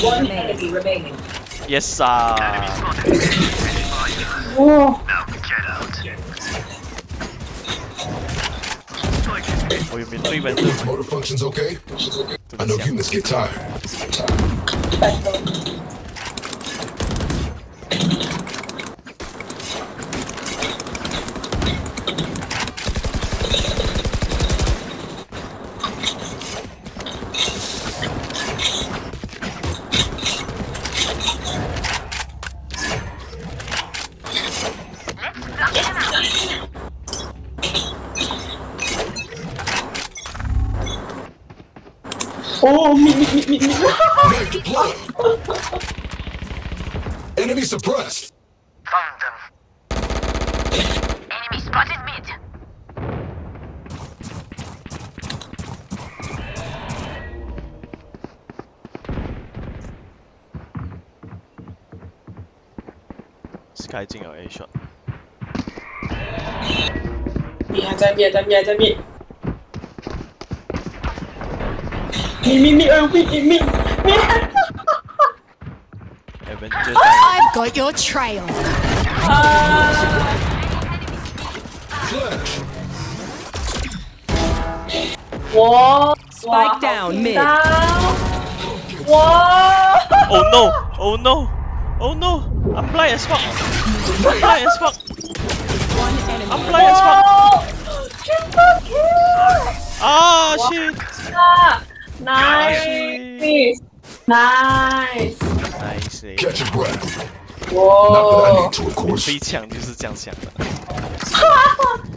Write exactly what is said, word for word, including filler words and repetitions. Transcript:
One enemy remaining. Yes, sir. Oh. Oh, you mean three vendors? His motor functions okay? I know humans get tired. Oh, me, me, me, me, me. Knife deployed. Enemy suppressed. Found them. Enemy spotted mid. Sky 已經有 A shot。 咪啊！在咪啊！在咪啊！在咪。咪咪咪！哎咪咪咪咪 Avengers。 I've got your trail. Flash. 哇 Spike down mid. 哇 Oh no! Oh no! Oh no! I'm blind as fuck! I'm blind as fuck! One enemy. I'm blind as fuck! Triple kill! Ah shit! Nice! Nice! Nice. Catch your breath. Not that I Whoa! need to, of course. 飞枪就是这样想的。